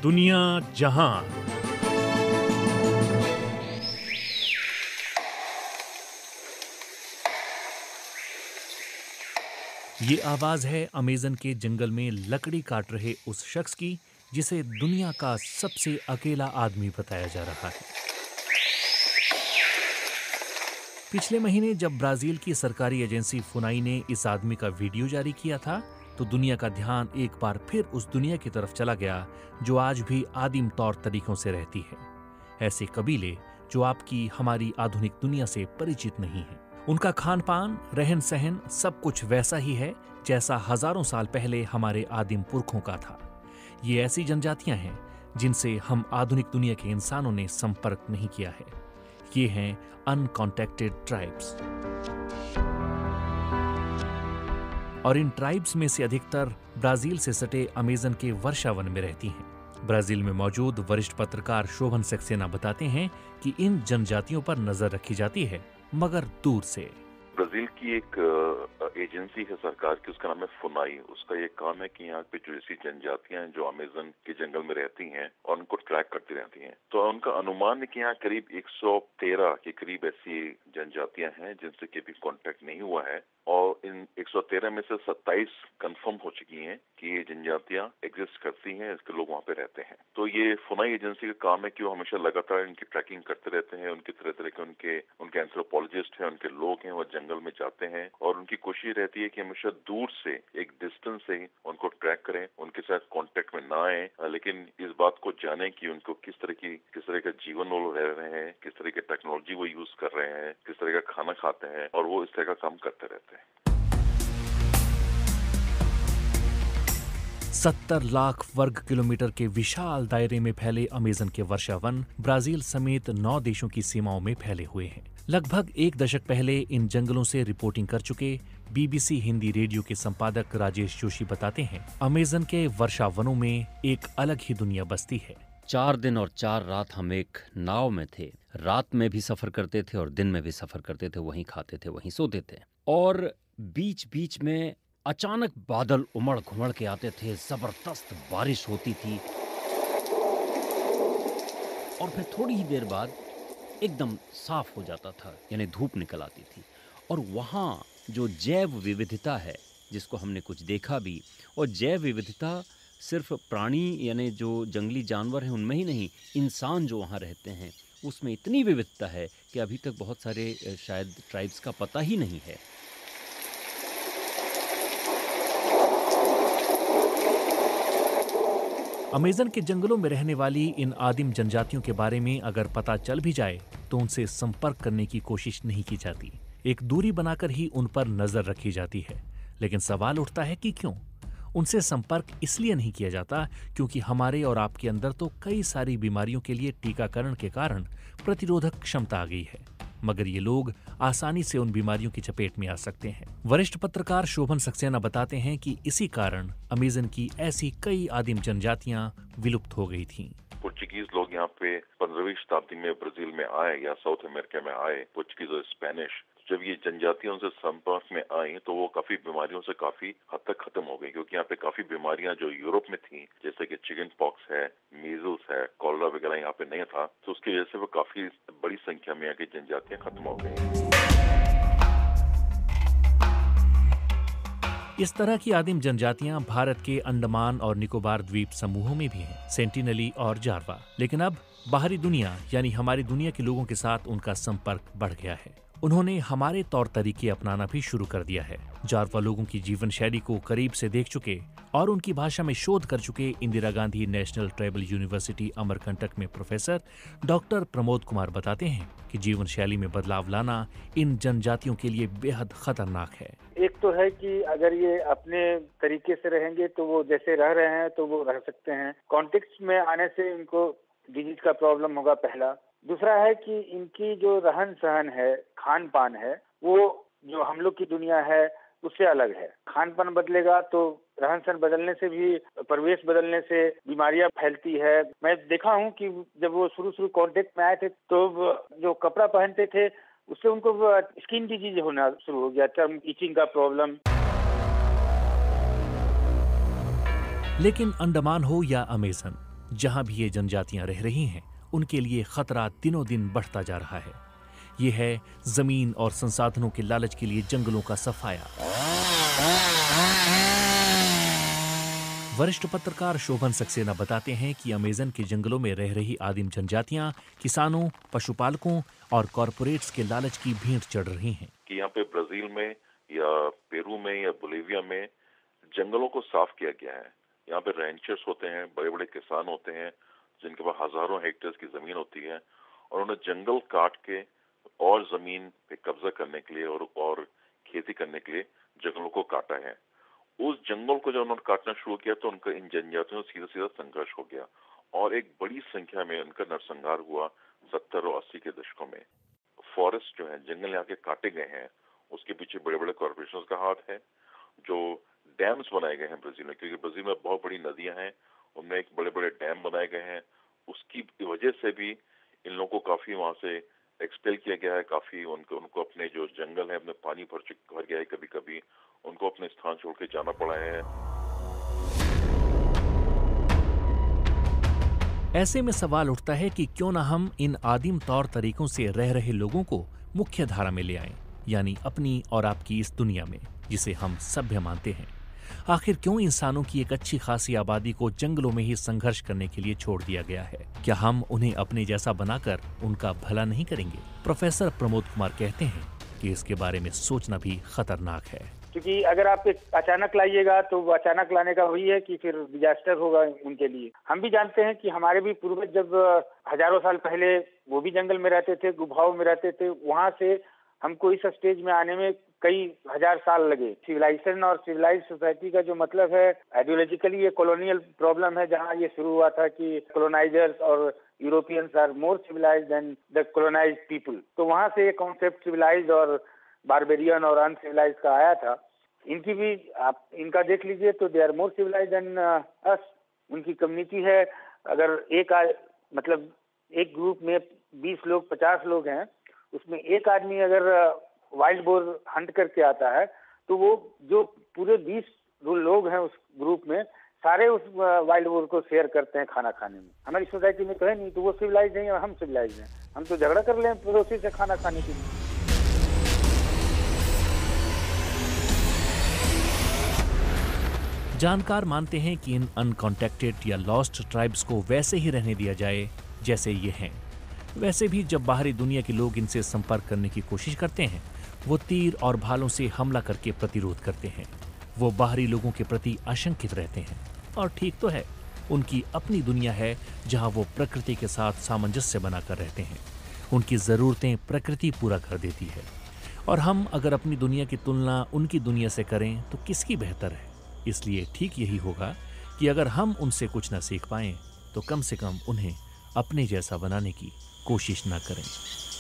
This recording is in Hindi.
दुनिया जहान। ये आवाज है अमेज़न के जंगल में लकड़ी काट रहे उस शख्स की जिसे दुनिया का सबसे अकेला आदमी बताया जा रहा है। पिछले महीने जब ब्राजील की सरकारी एजेंसी फुनाई ने इस आदमी का वीडियो जारी किया था, तो दुनिया का ध्यान एक बार फिर उस दुनिया की तरफ चला गया जो आज भी आदिम तौर तरीकों से रहती है। ऐसे कबीले जो आपकी हमारी आधुनिक दुनिया से परिचित नहीं हैं। उनका खान पान, रहन सहन सब कुछ वैसा ही है जैसा हजारों साल पहले हमारे आदिम पुरखों का था। ये ऐसी जनजातियां हैं जिनसे हम आधुनिक दुनिया के इंसानों ने संपर्क नहीं किया है। ये हैं अनकॉन्टैक्टेड ट्राइब्स। और इन ट्राइब्स में से अधिकतर ब्राजील से सटे अमेज़न के वर्षावन में रहती हैं। ब्राजील में मौजूद वरिष्ठ पत्रकार शोभन सक्सेना बताते हैं कि इन जनजातियों पर नजर रखी जाती है, मगर दूर से। ब्राजील की एक एजेंसी है सरकार की, उसका नाम है फुनाई। उसका ये काम है कि यहाँ पे जो ऐसी जनजातियां हैं जो अमेज़न के जंगल में रहती हैं और उनको ट्रैक करती रहती हैं, तो उनका अनुमान है कि यहाँ करीब 113 के करीब ऐसी जनजातियां हैं जिनसे कभी कांटेक्ट नहीं हुआ है। और इन 113 में से 27 कंफर्म हो चुकी हैं कि ये जनजातियां एग्जिस्ट करती हैं, इसके लोग वहाँ पे रहते हैं। तो ये फुनाई एजेंसी का काम है कि वो हमेशा लगातार इनकी ट्रैकिंग करते रहते हैं। उनके तरह तरह के उनके एंथ्रोपोलॉजिस्ट हैं, उनके लोग हैं, वो जंगल में जाते हैं और उनकी कोशिश रहती है कि हमेशा दूर से एक डिस्टेंस से ही उनको ट्रैक करें, उनके साथ कांटेक्ट में ना आए, लेकिन इस बात को जानें कि उनको किस तरह का जीवन वो रह रहे हैं, किस तरह की टेक्नोलॉजी वो यूज कर रहे हैं, किस तरह का खाना खाते हैं, और वो इस तरह का काम करते रहते हैं। 70 लाख वर्ग किलोमीटर के विशाल दायरे में फैले अमेज़न के वर्षावन ब्राजील समेत 9 देशों की सीमाओं में फैले हुए हैं। लगभग एक दशक पहले इन जंगलों से रिपोर्टिंग कर चुके बीबीसी हिंदी रेडियो के संपादक राजेश जोशी बताते हैं, अमेज़न के वर्षावनों में एक अलग ही दुनिया बसती है। 4 दिन और 4 रात हम एक नाव में थे। रात में भी सफर करते थे और दिन में भी सफर करते थे। वहीं खाते थे, वहीं सोते थे। और बीच बीच में अचानक बादल उमड़ घुमड़ के आते थे, जबरदस्त बारिश होती थी और फिर थोड़ी ही देर बाद एकदम साफ हो जाता था, यानी धूप निकल आती थी। और वहाँ जो जैव विविधता है, जिसको हमने कुछ देखा भी, और जैव विविधता सिर्फ प्राणी यानी जो जंगली जानवर हैं उनमें ही नहीं, इंसान जो वहाँ रहते हैं उसमें इतनी विविधता है कि अभी तक बहुत सारे शायद ट्राइब्स का पता ही नहीं है। अमेज़न के जंगलों में रहने वाली इन आदिम जनजातियों के बारे में अगर पता चल भी जाए तो उनसे संपर्क करने की कोशिश नहीं की जाती। एक दूरी बनाकर ही उन पर नजर रखी जाती है। लेकिन सवाल उठता है कि क्यों? उनसे संपर्क इसलिए नहीं किया जाता क्योंकि हमारे और आपके अंदर तो कई सारी बीमारियों के लिए टीकाकरण के कारण प्रतिरोधक क्षमता आ गई है, मगर ये लोग आसानी से उन बीमारियों की चपेट में आ सकते हैं। वरिष्ठ पत्रकार शोभन सक्सेना बताते हैं कि इसी कारण अमेज़न की ऐसी कई आदिम जनजातियां विलुप्त हो गई थीं। पुर्तगीज लोग यहाँ पे 15वीं शताब्दी में ब्राजील में आए या साउथ अमेरिका में आए, पुर्तगीज और स्पेनिश। जब ये जनजातियों से संपर्क में आई तो वो काफी बीमारियों से काफी हद तक खत्म हो गई, क्योंकि यहाँ पे काफी बीमारियां जो यूरोप में थी, जैसे कि चिकन पॉक्स है, मीजल्स है, कॉलरा वगैरह यहाँ पे नहीं था, तो उसकी वजह से वो काफी बड़ी संख्या में यहाँ की जनजातियां खत्म हो गई। इस तरह की आदिम जनजातियां भारत के अंडमान और निकोबार द्वीप समूहों में भी हैं, सेंटिनली और जारवा। लेकिन अब बाहरी दुनिया यानी हमारी दुनिया के लोगों के साथ उनका संपर्क बढ़ गया है। उन्होंने हमारे तौर तरीके अपनाना भी शुरू कर दिया है। जारवा लोगों की जीवन शैली को करीब से देख चुके और उनकी भाषा में शोध कर चुके Indira Gandhi national tribal university Amarkantak में प्रोफेसर डॉक्टर प्रमोद कुमार बताते हैं कि जीवन शैली में बदलाव लाना इन जनजातियों के लिए बेहद खतरनाक है। एक तो है कि अगर ये अपने तरीके से रहेंगे तो वो जैसे रह रहे हैं तो वो रह सकते हैं। कॉन्टेक्स्ट में आने से इनको डिजीज का प्रॉब्लम होगा, पहला। दूसरा है कि इनकी जो रहन सहन है, खान पान है, वो जो हम लोग की दुनिया है उससे अलग है। खान पान बदलेगा तो रहन सहन बदलने से भी, परिवेश बदलने से बीमारियां फैलती है। मैं देखा हूँ कि जब वो शुरू कांटेक्ट में आए थे तो जो कपड़ा पहनते थे उससे उनको स्किन डिजीज होना शुरू हो गया, टर्म इचिंग का प्रॉब्लम। लेकिन अंडमान हो या अमेज़न, जहां भी ये जनजातियां रह रही हैं, उनके लिए खतरा दिनों दिन बढ़ता जा रहा है। ये है जमीन और संसाधनों के लालच के लिए जंगलों का सफाया। वरिष्ठ पत्रकार शोभन सक्सेना बताते हैं कि अमेजन के जंगलों में रह रही आदिम जनजातियां किसानों, पशुपालकों और कॉरपोरेट्स के लालच की भेंट चढ़ रही हैं। कि यहाँ पे ब्राजील में या पेरू में या बोलीविया में जंगलों को साफ किया गया है। यहाँ पे रैंचर्स होते हैं, बड़े बड़े किसान होते हैं जिनके पास हजारों हेक्टेयर्स की जमीन होती है, और उन्हें जंगल काट के और जमीन पे कब्जा करने के लिए और खेती करने के लिए जंगलों को काटा है। उस जंगल को जब उन्होंने काटना शुरू किया तो उनका इन जनजातियों से सीधा सीधा संघर्ष हो गया और एक बड़ी संख्या में उनका नरसंहार हुआ 70 और 80 के दशकों में। फॉरेस्ट जो है, जंगल यहाँ के काटे गए हैं, उसके पीछे बड़े बड़े कॉर्पोरेशन का हाथ है। जो डैम्स बनाए गए हैं ब्राजील में, क्योंकि ब्राजील में बहुत बड़ी नदियां हैं, उनमें एक बड़े बड़े डैम बनाए गए हैं, उसकी वजह से भी इन लोगों को काफी वहां से एक्सपेल किया गया है। काफी उनको अपने जो जंगल है, अपने पानी भर गया है, कभी कभी उनको अपने स्थान छोड़ के जाना पड़ा है। ऐसे में सवाल उठता है कि क्यों ना हम इन आदिम तौर तरीकों से रह रहे लोगों को मुख्य धारा में ले आएं, यानी अपनी और आपकी इस दुनिया में जिसे हम सभ्य मानते हैं। आखिर क्यों इंसानों की एक अच्छी खासी आबादी को जंगलों में ही संघर्ष करने के लिए छोड़ दिया गया है? क्या हम उन्हें अपने जैसा बनाकर उनका भला नहीं करेंगे? प्रोफेसर प्रमोद कुमार कहते हैं कि इसके बारे में सोचना भी खतरनाक है, क्योंकि अगर आप अचानक लाइएगा तो वो अचानक लाने का वही है कि फिर डिजास्टर होगा उनके लिए। हम भी जानते हैं कि हमारे भी पूर्वज जब हजारों साल पहले वो भी जंगल में रहते थे, गुफाओं में रहते थे, वहां से हमको इस स्टेज में आने में कई हजार साल लगे। सिविलाइजेशन और सिविलाइज सोसाइटी का जो मतलब है, आइडियोलॉजिकली ये कॉलोनियल प्रॉब्लम है, जहां ये शुरू हुआ था कि कॉलोनाइजर्स और Europeans are more civilised than the colonised people. तो वहां से ये कॉन्सेप्ट सिविलाइज्ड और बारबेरियन और अनसिविलाइज्ड का आया था। इनकी भी आप इनका देख लीजिए तो they are more civilised than us. उनकी कम्युनिटी है, अगर मतलब एक ग्रुप में 20 लोग 50 लोग हैं, उसमें एक आदमी अगर वाइल्ड बोर हंट करके आता है तो वो जो पूरे 20 लोग हैं उस ग्रुप में, सारे उस वाइल्ड बोर को शेयर करते हैं खाना खाने में। हमारी सोसाइटी में तो है नहीं, तो वो सिविलाइज्ड नहीं है, हम सिविलाइज्ड हैं। हम तो झगड़ा कर लें पड़ोसी से खाना खाने के लिए। जानकार मानते हैं कि इन अनकॉन्टेक्टेड या लॉस्ट ट्राइब्स को वैसे ही रहने दिया जाए जैसे ये हैं। वैसे भी जब बाहरी दुनिया के लोग इनसे संपर्क करने की कोशिश करते हैं, वो तीर और भालों से हमला करके प्रतिरोध करते हैं। वो बाहरी लोगों के प्रति आशंकित रहते हैं। और ठीक तो है, उनकी अपनी दुनिया है जहां वो प्रकृति के साथ सामंजस्य बनाकर रहते हैं। उनकी ज़रूरतें प्रकृति पूरा कर देती है। और हम अगर अपनी दुनिया की तुलना उनकी दुनिया से करें तो किसकी बेहतर है? इसलिए ठीक यही होगा कि अगर हम उनसे कुछ न सीख पाएं तो कम से कम उन्हें अपने जैसा बनाने की कोशिश न करें।